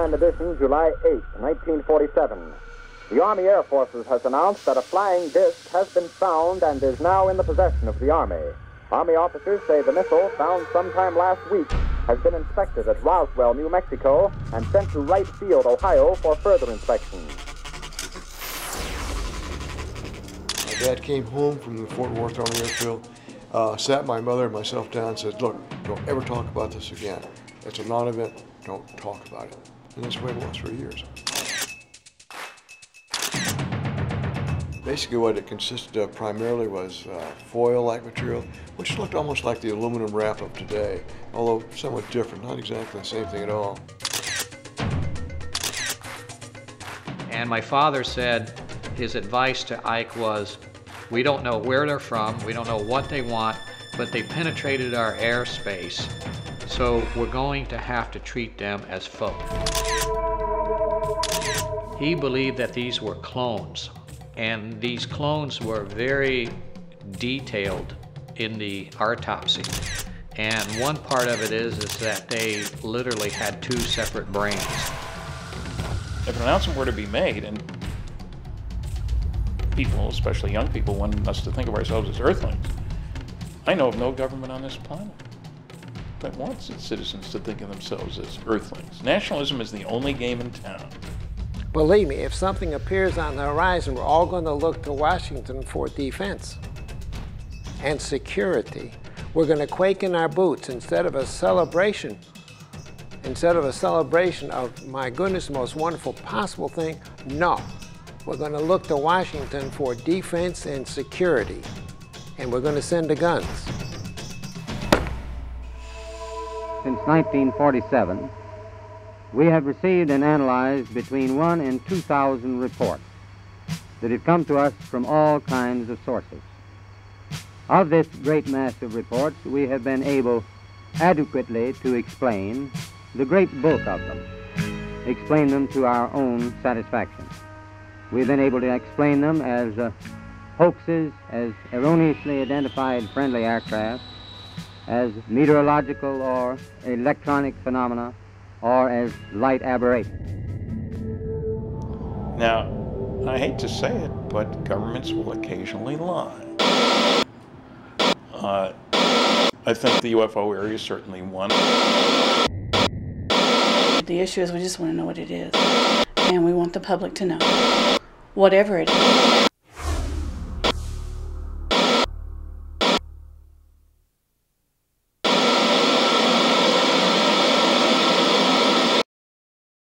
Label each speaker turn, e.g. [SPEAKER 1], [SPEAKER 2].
[SPEAKER 1] Grand Edition, July 8, 1947. The Army Air Forces has announced that a flying disc has been found and is now in the possession of the Army. Army officers say the missile, found sometime last week, has been inspected at Roswell, New Mexico, and sent to Wright Field, Ohio, for further inspection.
[SPEAKER 2] My dad came home from the Fort Worth Army Airfield, sat my mother and myself down and said, "Look, don't ever talk about this again. It's a non-event. Don't talk about it." And that's the way it was for years. Basically what it consisted of primarily was foil-like material, which looked almost like the aluminum wrap of today, although somewhat different, not exactly the same thing at all.
[SPEAKER 3] And my father said his advice to Ike was, we don't know where they're from, we don't know what they want, but they penetrated our airspace, so we're going to have to treat them as folk. He believed that these were clones, and these clones were very detailed in the autopsy. And one part of it is that they literally had two separate brains.
[SPEAKER 4] If an announcement were to be made, and people, especially young people, want us to think of ourselves as Earthlings, I know of no government on this planet that wants its citizens to think of themselves as Earthlings. Nationalism is the only game in town.
[SPEAKER 5] Believe me, if something appears on the horizon, we're all going to look to Washington for defense and security. We're going to quake in our boots instead of a celebration of, my goodness, the most wonderful possible thing. No, we're going to look to Washington for defense and security, and we're going to send the guns.
[SPEAKER 6] Since 1947, we have received and analyzed between 1,000 and 2,000 reports that have come to us from all kinds of sources. Of this great mass of reports, we have been able adequately to explain the great bulk of them, explain them to our own satisfaction. We've been able to explain them as hoaxes, as erroneously identified friendly aircraft, as meteorological or electronic phenomena, or as light aberration.
[SPEAKER 4] Now, I hate to say it, but governments will occasionally lie. I think the UFO area is certainly one.
[SPEAKER 7] The issue is we just want to know what it is, and we want the public to know, whatever it is.